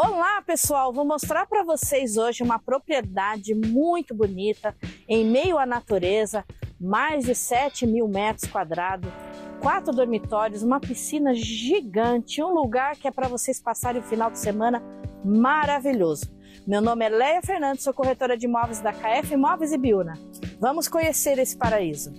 Olá pessoal, vou mostrar para vocês hoje uma propriedade muito bonita em meio à natureza, mais de 7.000 metros quadrados, 4 dormitórios, uma piscina gigante, um lugar que é para vocês passarem o final de semana maravilhoso. Meu nome é Leia Fernandes, sou corretora de imóveis da KF Imóveis Ibiúna. Vamos conhecer esse paraíso.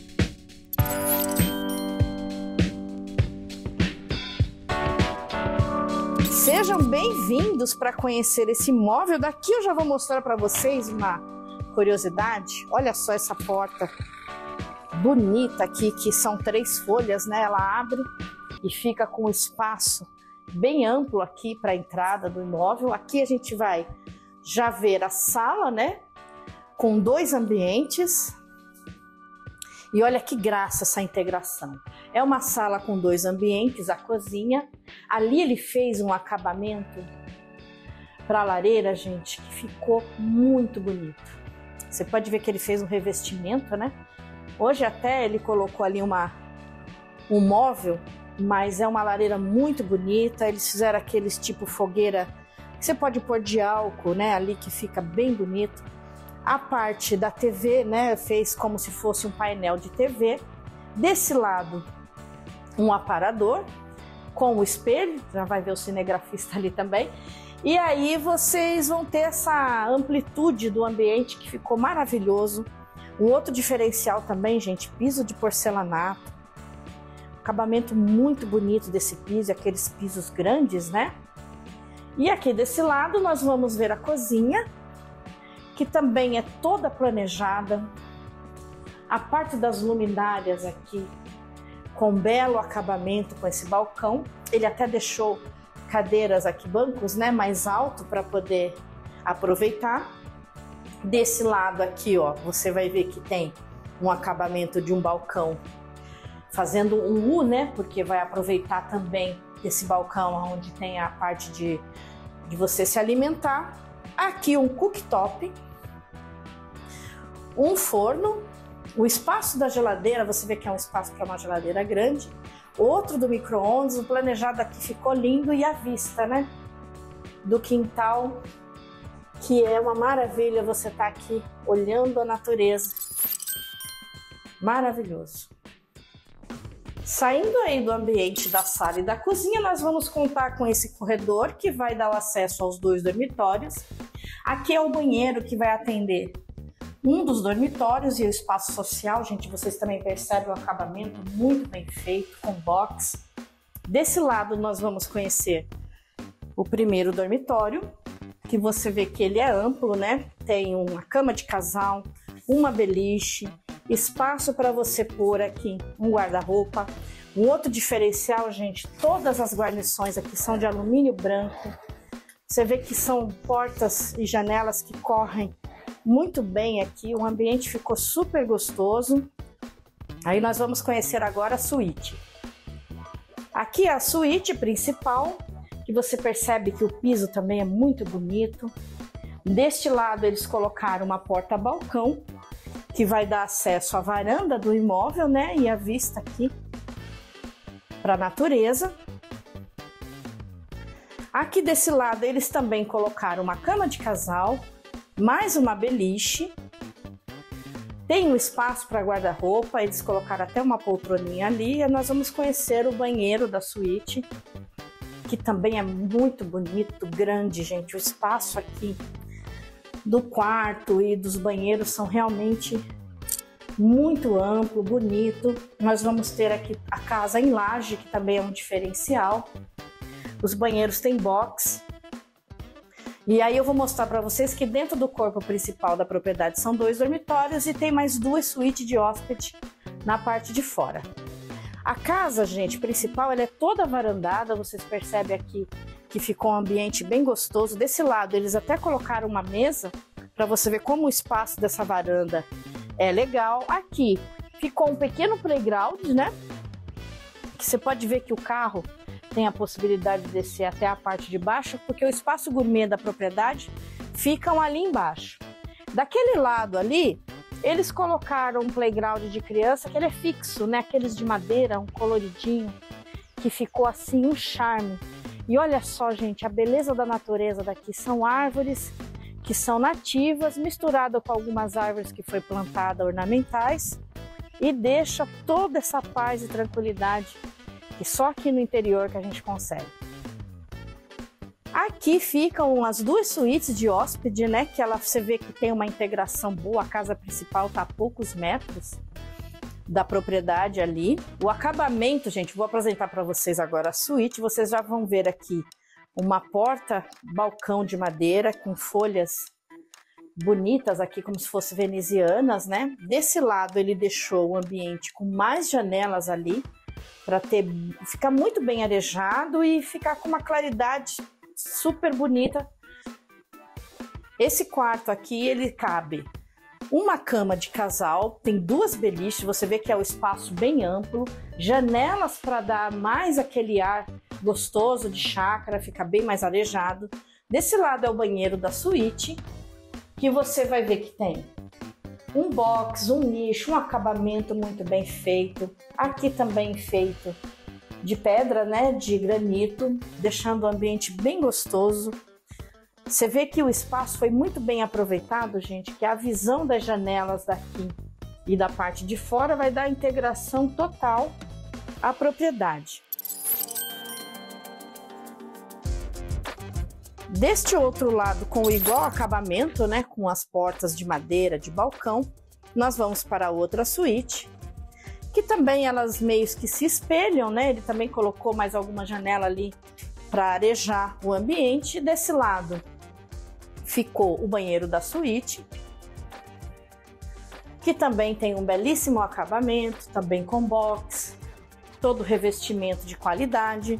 Sejam bem-vindos para conhecer esse imóvel. Daqui eu já vou mostrar para vocês uma curiosidade. Olha só essa porta bonita aqui, que são 3 folhas, né? Ela abre e fica com um espaço bem amplo aqui para a entrada do imóvel. Aqui a gente vai já ver a sala, né? Com 2 ambientes. E olha que graça essa integração. É uma sala com 2 ambientes, a cozinha. Ali ele fez um acabamento para a lareira, gente, que ficou muito bonito. Você pode ver que ele fez um revestimento, né? Hoje até ele colocou ali um móvel, mas é uma lareira muito bonita. Eles fizeram aqueles tipo fogueira que você pode pôr de álcool, né? Ali que fica bem bonito. A parte da TV, né, fez como se fosse um painel de TV. Desse lado, um aparador com o espelho, já vai ver o cinegrafista ali também. E aí vocês vão ter essa amplitude do ambiente que ficou maravilhoso. Um outro diferencial também, gente, piso de porcelanato. Acabamento muito bonito desse piso, aqueles pisos grandes, né? E aqui desse lado nós vamos ver a cozinha, que também é toda planejada. A parte das luminárias aqui, com belo acabamento, com esse balcão. Ele até deixou cadeiras aqui, bancos, né, mais alto para poder aproveitar. Desse lado aqui, ó, você vai ver que tem um acabamento de um balcão fazendo um U, né, porque vai aproveitar também esse balcão onde tem a parte de você se alimentar. Aqui um cooktop, um forno, o espaço da geladeira, você vê que é um espaço para uma geladeira grande, outro do micro-ondas. O planejado aqui ficou lindo e a vista, né, do quintal, que é uma maravilha. Você tá aqui olhando a natureza, maravilhoso. Saindo aí do ambiente da sala e da cozinha, nós vamos contar com esse corredor que vai dar o acesso aos 2 dormitórios. Aqui é o banheiro que vai atender um dos dormitórios e o espaço social. Gente, vocês também percebem o acabamento muito bem feito, com box. Desse lado nós vamos conhecer o primeiro dormitório, que você vê que ele é amplo, né? Tem uma cama de casal, uma beliche, espaço para você pôr aqui um guarda-roupa. Um outro diferencial, gente, todas as guarnições aqui são de alumínio branco. Você vê que são portas e janelas que correm muito bem aqui. O ambiente ficou super gostoso. Aí nós vamos conhecer agora a suíte. Aqui é a suíte principal, que você percebe que o piso também é muito bonito. Deste lado eles colocaram uma porta-balcão, que vai dar acesso à varanda do imóvel, né? E a vista aqui para a natureza. Aqui desse lado eles também colocaram uma cama de casal, mais uma beliche. Tem um espaço para guarda-roupa, eles colocaram até uma poltroninha ali. E nós vamos conhecer o banheiro da suíte, que também é muito bonito, grande, gente. O espaço aqui do quarto e dos banheiros são realmente muito amplo, bonito. Nós vamos ter aqui a casa em laje, que também é um diferencial. Os banheiros têm box. E aí eu vou mostrar para vocês que dentro do corpo principal da propriedade são 2 dormitórios e tem mais 2 suítes de hóspede na parte de fora. A casa, gente, principal, ela é toda varandada. Vocês percebem aqui que ficou um ambiente bem gostoso. Desse lado eles até colocaram uma mesa para você ver como o espaço dessa varanda é legal. Aqui ficou um pequeno playground, né? Que você pode ver que o carro tem a possibilidade de descer até a parte de baixo, porque o espaço gourmet da propriedade ficam ali embaixo. Daquele lado ali, eles colocaram um playground de criança, que ele é fixo, né? Aqueles de madeira, um coloridinho, que ficou assim um charme. E olha só, gente, a beleza da natureza daqui. São árvores que são nativas, misturada com algumas árvores que foi plantada ornamentais, e deixa toda essa paz e tranquilidade que só aqui no interior que a gente consegue. Aqui ficam as duas suítes de hóspede, né? Que você vê que tem uma integração boa. A casa principal está a poucos metros da propriedade ali. O acabamento, gente, vou apresentar para vocês agora a suíte. Vocês já vão ver aqui uma porta, balcão de madeira com folhas bonitas aqui, como se fossem venezianas, né? Desse lado ele deixou o ambiente com mais janelas ali, para ficar muito bem arejado e ficar com uma claridade super bonita. Esse quarto aqui, ele cabe uma cama de casal, tem duas beliches, você vê que é o espaço bem amplo, janelas para dar mais aquele ar gostoso de chácara, fica bem mais arejado. Desse lado é o banheiro da suíte, que você vai ver que tem um box, um nicho, um acabamento muito bem feito. Aqui também feito de pedra, né, de granito, deixando o ambiente bem gostoso. Você vê que o espaço foi muito bem aproveitado, gente, que a visão das janelas daqui e da parte de fora vai dar integração total à propriedade. Deste outro lado, com o igual acabamento, né, com as portas de madeira de balcão, nós vamos para a outra suíte, que também elas meio que se espelham, né? Ele também colocou mais alguma janela ali para arejar o ambiente. Desse lado ficou o banheiro da suíte, que também tem um belíssimo acabamento, também com box, todo revestimento de qualidade.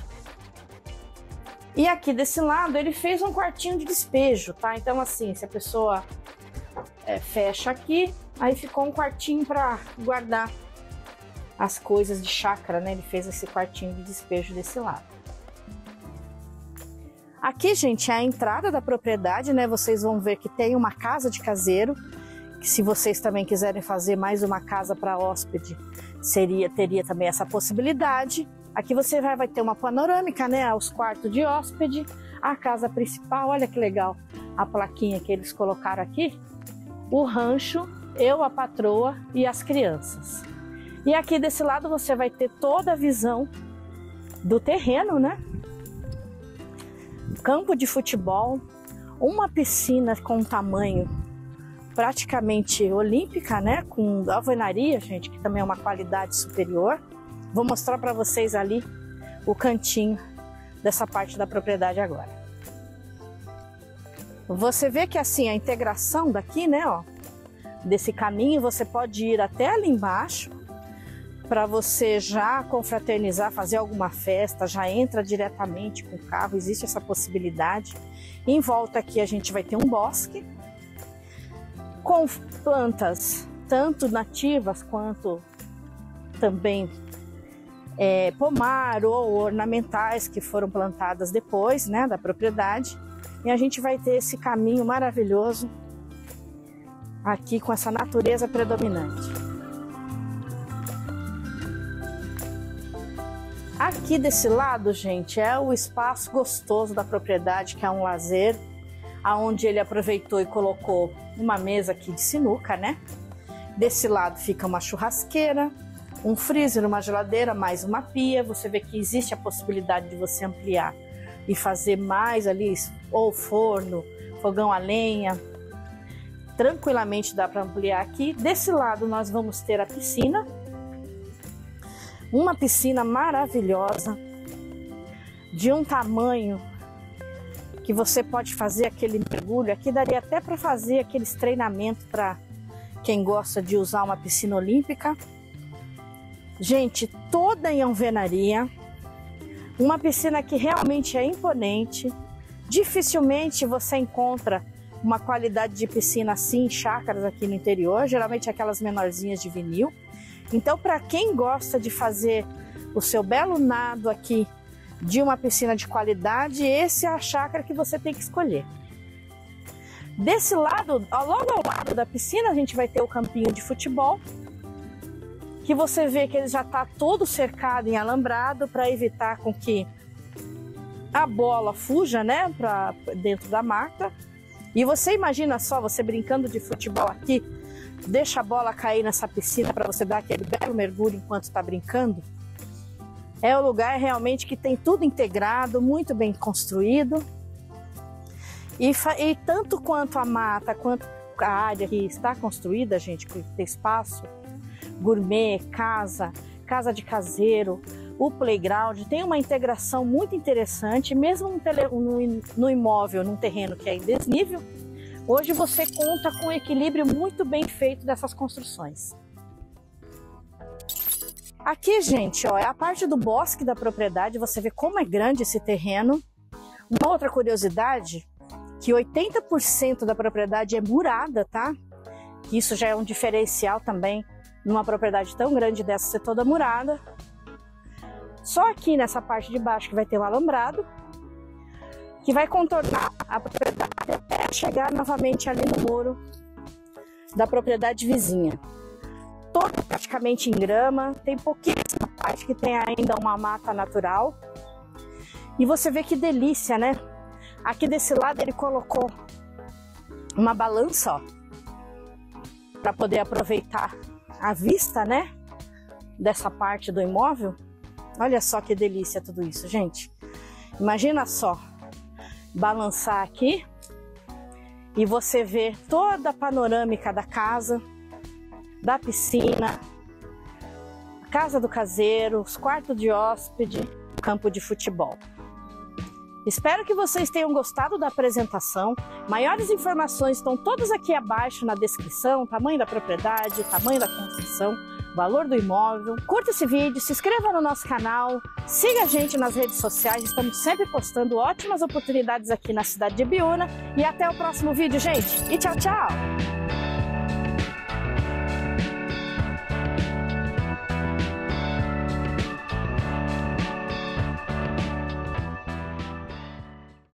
E aqui desse lado ele fez um quartinho de despejo, tá? Então assim, se a pessoa fecha aqui, aí ficou um quartinho para guardar as coisas de chácara, né? Ele fez esse quartinho de despejo desse lado. Aqui, gente, é a entrada da propriedade, né? Vocês vão ver que tem uma casa de caseiro, que se vocês também quiserem fazer mais uma casa para hóspede, teria também essa possibilidade. Aqui você vai ter uma panorâmica, né? Os quartos de hóspede, a casa principal, olha que legal a plaquinha que eles colocaram aqui. O rancho, eu, a patroa e as crianças. E aqui desse lado você vai ter toda a visão do terreno, né? Campo de futebol, uma piscina com tamanho praticamente olímpica, né? Com alvenaria, gente, que também é uma qualidade superior. Vou mostrar para vocês ali o cantinho dessa parte da propriedade agora. Você vê que assim a integração daqui, né, ó, desse caminho, você pode ir até ali embaixo para você já confraternizar, fazer alguma festa, já entra diretamente com o carro, existe essa possibilidade. Em volta aqui a gente vai ter um bosque com plantas tanto nativas quanto também pomar ou ornamentais que foram plantadas depois, né, da propriedade. E a gente vai ter esse caminho maravilhoso aqui com essa natureza predominante. Aqui desse lado, gente, é o espaço gostoso da propriedade, que é um lazer, aonde ele aproveitou e colocou uma mesa aqui de sinuca, né? Desse lado fica uma churrasqueira, um freezer, uma geladeira, mais uma pia. Você vê que existe a possibilidade de você ampliar e fazer mais ali, ou forno, fogão a lenha. Tranquilamente dá para ampliar aqui. Desse lado nós vamos ter a piscina. Uma piscina maravilhosa, de um tamanho que você pode fazer aquele mergulho. Aqui daria até para fazer aqueles treinamentos para quem gosta de usar uma piscina olímpica. Gente, toda em alvenaria, uma piscina que realmente é imponente. Dificilmente você encontra uma qualidade de piscina assim em chácaras aqui no interior, geralmente aquelas menorzinhas de vinil. Então, para quem gosta de fazer o seu belo nado aqui de uma piscina de qualidade, esse é a chácara que você tem que escolher. Desse lado, logo ao lado da piscina, a gente vai ter o campinho de futebol, que você vê que ele já está todo cercado em alambrado para evitar com que a bola fuja, né, para dentro da mata. E você imagina só, você brincando de futebol aqui, deixa a bola cair nessa piscina para você dar aquele belo mergulho enquanto está brincando. É um lugar realmente que tem tudo integrado, muito bem construído. E tanto quanto a mata, quanto a área que está construída, gente, que tem espaço, gourmet, casa de caseiro, o playground, tem uma integração muito interessante, mesmo no imóvel, num terreno que é em desnível, hoje você conta com um equilíbrio muito bem feito dessas construções. Aqui, gente, ó, é a parte do bosque da propriedade, você vê como é grande esse terreno. Uma outra curiosidade, que 80% da propriedade é murada, tá? Isso já é um diferencial também numa propriedade tão grande dessa ser toda murada. Só aqui nessa parte de baixo que vai ter um alambrado, que vai contornar a propriedade até chegar novamente ali no muro da propriedade vizinha. Todo praticamente em grama, tem pouquíssima parte que tem ainda uma mata natural. E você vê que delícia, né? Aqui desse lado ele colocou uma balança, ó, para poder aproveitar a vista, né, dessa parte do imóvel. Olha só que delícia tudo isso, gente. Imagina só, balançar aqui e você ver toda a panorâmica da casa, da piscina, a casa do caseiro, os quartos de hóspede, campo de futebol. Espero que vocês tenham gostado da apresentação. Maiores informações estão todas aqui abaixo na descrição, tamanho da propriedade, tamanho da construção, valor do imóvel. Curta esse vídeo, se inscreva no nosso canal, siga a gente nas redes sociais, estamos sempre postando ótimas oportunidades aqui na cidade de Ibiúna. E até o próximo vídeo, gente. E tchau, tchau!